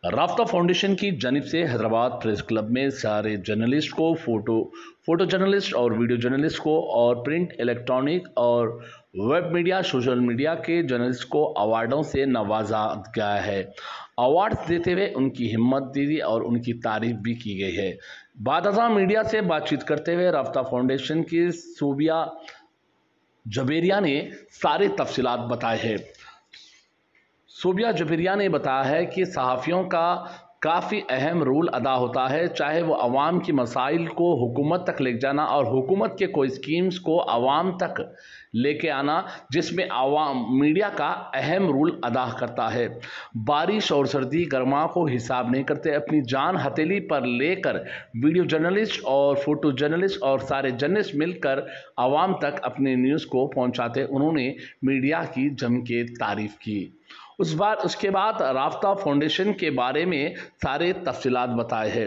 Raabta foundation की जानिब से हैदराबाद प्रेस क्लब में सारे जर्नलिस्ट को फोटो जर्नलिस्ट और वीडियो जर्नलिस्ट को और प्रिंट इलेक्ट्रॉनिक और वेब मीडिया सोशल मीडिया के जर्नलिस्ट को अवार्डों से नवाजा गया है। अवार्ड्स देते हुए उनकी हिम्मत दी और उनकी तारीफ भी की गई है। बादशाह मीडिया से बातचीत करते हुए राफ्ता फाउंडेशन की सूबिया जबेरिया ने सारे तफसीलात बताए हैं। सूबिया जबेरिया ने बताया है कि सहाफ़ियों का काफ़ी अहम रोल अदा होता है, चाहे वो अवाम की मसाइल को हुकूमत तक ले जाना और हुकूमत के कोई स्कीम्स को अवाम तक लेके आना, जिसमें अवाम मीडिया का अहम रोल अदा करता है। बारिश और सर्दी गर्मा को हिसाब नहीं करते, अपनी जान हथेली पर लेकर वीडियो जर्नलिस्ट और फोटो जर्नलिस्ट और सारे जर्नलिस्ट मिलकर अवाम तक अपने न्यूज़ को पहुंचाते। उन्होंने मीडिया की जम के तारीफ़ की। उसके बाद राफ्ता फाउंडेशन के बारे में सारे तफसीलात बताए हैं।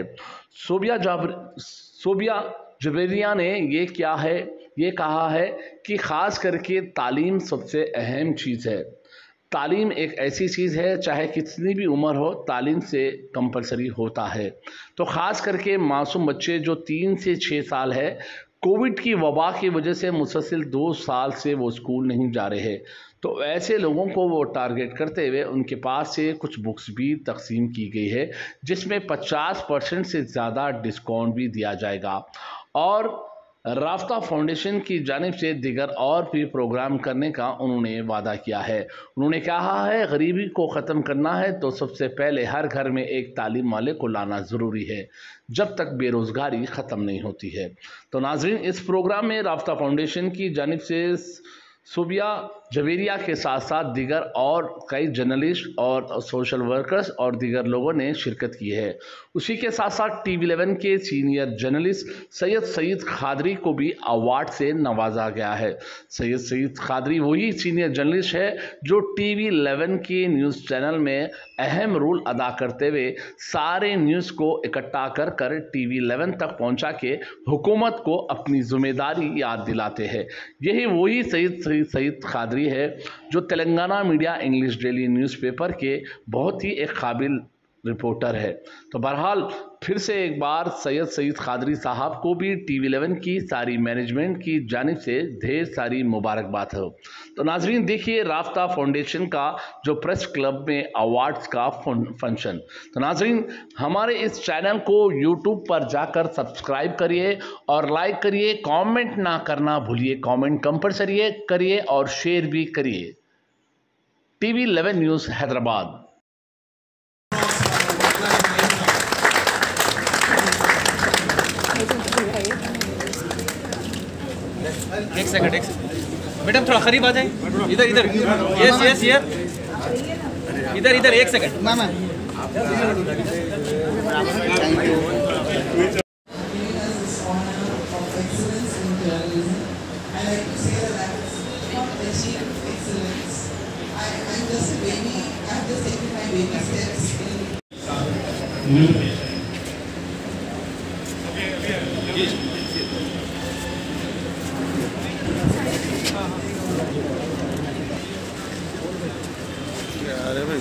सूबिया जबेरिया ने ये कहा है कि ख़ास करके तालीम सबसे अहम चीज़ है। तालीम एक ऐसी चीज़ है, चाहे कितनी भी उम्र हो, तालीम से कंपलसरी होता है। तो ख़ास करके मासूम बच्चे जो 3 से 6 साल है, कोविड की वबा की वजह से मुसलसल 2 साल से वो स्कूल नहीं जा रहे हैं, तो ऐसे लोगों को वो टारगेट करते हुए उनके पास से कुछ बुक्स भी तकसीम की गई है, जिसमें 50% से ज़्यादा डिस्काउंट भी दिया जाएगा। और राफ्ता फाउंडेशन की जानिब से दिगर और भी प्रोग्राम करने का उन्होंने वादा किया है। उन्होंने कहा है, गरीबी को ख़त्म करना है तो सबसे पहले हर घर में एक तालीम वाले को लाना ज़रूरी है, जब तक बेरोज़गारी ख़त्म नहीं होती है। तो नाज़रीन, इस प्रोग्राम में राफ्ता फाउंडेशन की जानिब से सूबिया जबेरिया के साथ साथ दिगर और कई जर्नलिस्ट और सोशल वर्कर्स और दिगर लोगों ने शिरकत की है। उसी के साथ साथ TV11 के सीनियर जर्नलिस्ट सैयद खादरी को भी अवार्ड से नवाजा गया है। सैयद खादरी वही सीनियर जर्नलिस्ट है जो TV11 के न्यूज़ चैनल में अहम रोल अदा करते हुए सारे न्यूज़ को इकट्ठा कर TV11 तक पहुंचा के हुकूमत को अपनी जिम्मेदारी याद दिलाते हैं। यही वही सैयद खादरी है जो Telangana media English daily newspaper के बहुत ही एक काबिल रिपोर्टर है। तो बहरहाल फिर से एक बार सैयद खादरी साहब को भी TV11 की सारी मैनेजमेंट की जानिब से ढेर सारी मुबारकबाद हो। तो नाजरीन, देखिए राफ्ता फाउंडेशन का जो प्रेस क्लब में अवार्ड्स का फंक्शन। तो नाजरीन, हमारे इस चैनल को YouTube पर जाकर सब्सक्राइब करिए और लाइक करिए, कमेंट ना करना भूलिए, कमेंट कंपलसरी करिए और शेयर भी करिए। TV11 news Hyderabad. एक सेकंड मैडम, थोड़ा करीब आ जाए। इधर यस इधर एक सेकंड मामा। अरे भाई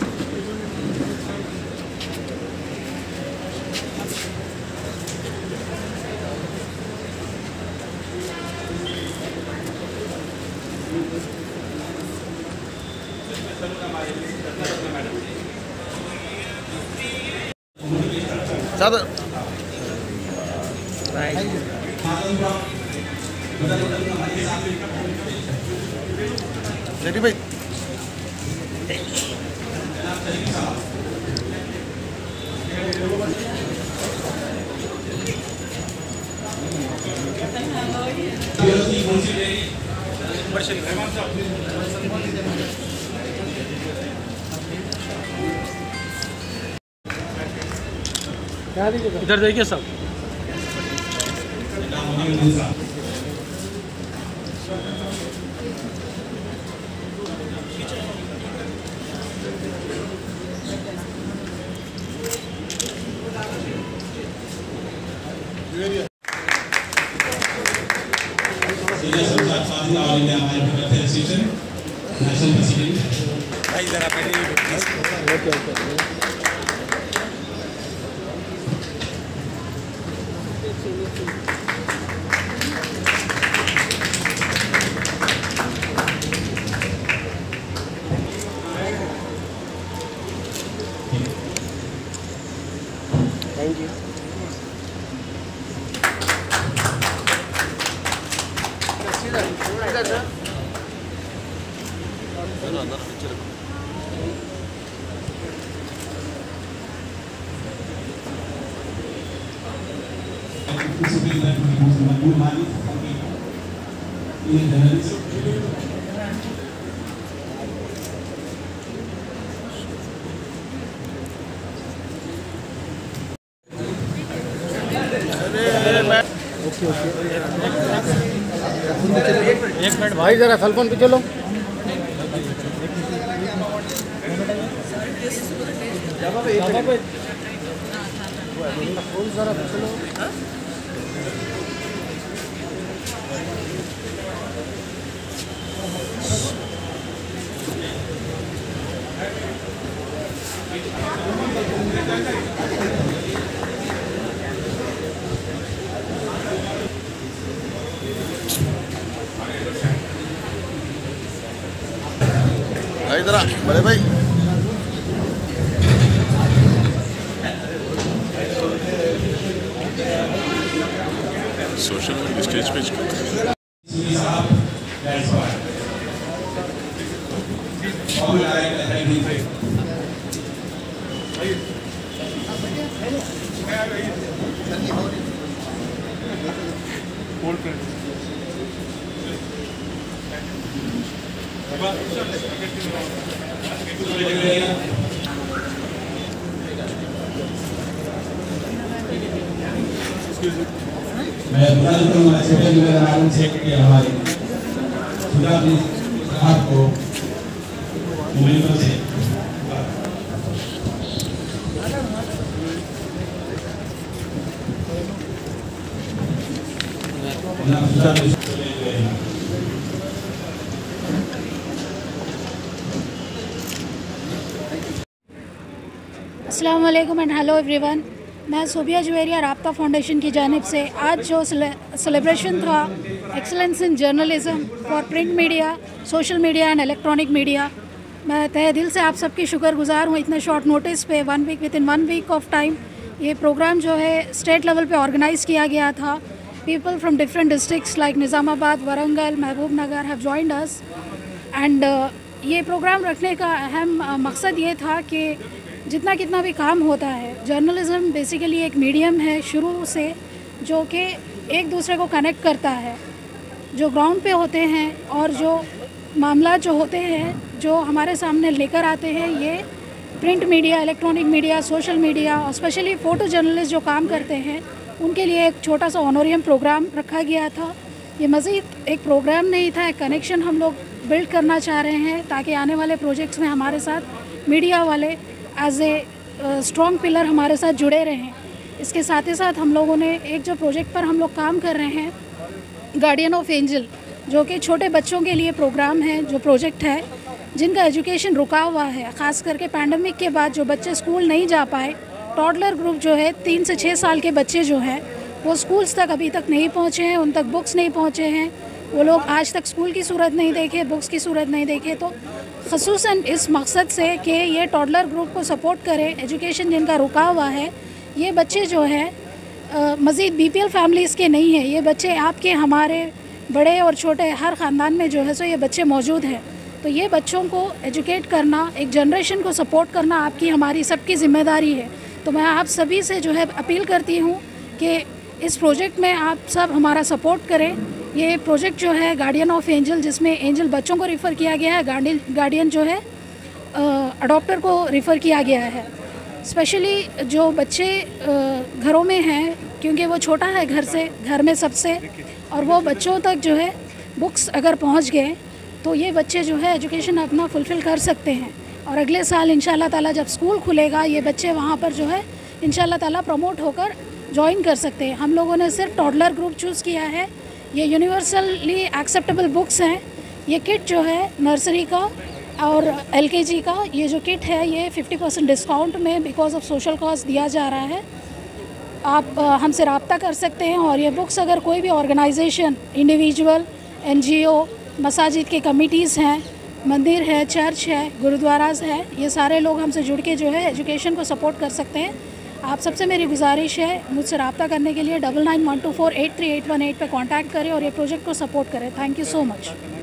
ज़्यादा रेडी भाई। इधर देखिए सब। भाई जरा पहले थैंक यू। एक मिनट भाई जरा सेलफोन पे चलो। जरा चलो। भाई जरा बड़े भाई सोशल मीडिया स्टेज पे मैं बता देता हूँ सेक्रेटरी मेरा से कि हमारे सुधा साहब को मुंबई से अस्सलाम वालेकुम एंड हेलो एवरीवन। मैं सोबिया जुवेरिया राब्ता फाउंडेशन की जानिब से आज जो सेलिब्रेशन था excellence in journalism for print media, social media and electronic media, मैं तहे दिल से आप सबकी शुक्रगुजार हूँ। इतने शॉर्ट नोटिस पे within 1 week of time ये प्रोग्राम जो है स्टेट लेवल पे ऑर्गेनाइज़ किया गया था। People from different districts like Nizamabad, Warangal, Mahbub Nagar have joined us and ये प्रोग्राम रखने का अहम मकसद ये था कि जितना कितना भी काम होता है, जर्नलिज़्म बेसिकली एक मीडियम है शुरू से जो कि एक दूसरे को कनेक्ट करता है, जो ग्राउंड पे होते हैं और जो मामला जो होते हैं जो हमारे सामने लेकर आते हैं, ये print media, electronic media, social media और स्पेशली फ़ोटो जर्नलिस्ट जो काम करते हैं उनके लिए एक छोटा सा ऑनोरियम प्रोग्राम रखा गया था। ये मज़ीद एक प्रोग्राम नहीं था, एक कनेक्शन हम लोग बिल्ड करना चाह रहे हैं ताकि आने वाले प्रोजेक्ट्स में हमारे साथ मीडिया वाले एज ए स्ट्रॉन्ग पिलर हमारे साथ जुड़े रहें। इसके साथ ही साथ हम लोगों ने एक जो प्रोजेक्ट पर हम लोग काम कर रहे हैं, गार्डियन ऑफ एंजल, जो कि छोटे बच्चों के लिए प्रोग्राम है, जो प्रोजेक्ट है जिनका एजुकेशन रुका हुआ है, ख़ास करके पैंडमिक के बाद जो बच्चे स्कूल नहीं जा पाए। टॉडलर ग्रुप जो है 3 से 6 साल के बच्चे जो हैं वो स्कूल्स तक अभी तक नहीं पहुँचे हैं, उन तक बुक्स नहीं पहुँचे हैं, वो लोग आज तक स्कूल की सूरत नहीं देखे, बुक्स की सूरत नहीं देखे। तो ख़ुसूसन इस मकसद से कि ये टॉडलर ग्रुप को सपोर्ट करें, एजुकेशन जिनका रुका हुआ है, ये बच्चे जो हैं मज़ीद BPL फैमिलीज़ के नहीं हैं, ये बच्चे आपके हमारे बड़े और छोटे हर ख़ानदान में जो है सो ये बच्चे मौजूद हैं। तो ये बच्चों को एजुकेट करना, एक जनरेशन को सपोर्ट करना आपकी हमारी सबकी ज़िम्मेदारी है। तो मैं आप सभी से जो है अपील करती हूँ कि इस प्रोजेक्ट में आप सब हमारा सपोर्ट करें। ये प्रोजेक्ट जो है गार्डियन ऑफ एंजल, जिसमें एंजल बच्चों को रिफ़र किया गया है, गार्डियन जो है अडॉप्टर को रिफ़र किया गया है। स्पेशली जो बच्चे घरों में हैं, क्योंकि वो छोटा है घर में सबसे, और वो बच्चों तक जो है बुक्स अगर पहुंच गए तो ये बच्चे जो है एजुकेशन अपना फुलफ़िल कर सकते हैं। और अगले साल इंशाल्लाह ताला जब स्कूल खुलेगा, ये बच्चे वहाँ पर जो है इंशाल्लाह ताला प्रमोट होकर ज्वाइन कर सकते हैं। हम लोगों ने सिर्फ टॉडलर ग्रुप चूज़ किया है। ये यूनिवर्सली एक्सेप्टेबल बुक्स हैं। ये किट जो है नर्सरी का और LKG का ये जो किट है ये 50% डिस्काउंट में बिकॉज ऑफ सोशल कॉज दिया जा रहा है। आप हमसे रब्ता कर सकते हैं। और ये बुक्स अगर कोई भी ऑर्गेनाइजेशन, इंडिविजुअल, NGO, मसाजिद के कमिटीज़ हैं, मंदिर है, चर्च है, गुरुद्वाराज है, ये सारे लोग हमसे जुड़ के जो है एजुकेशन को सपोर्ट कर सकते हैं। आप सबसे मेरी गुजारिश है मुझसे रब्ता करने के लिए 9912483818 पे कांटेक्ट करें और ये प्रोजेक्ट को सपोर्ट करें। Thank you so much.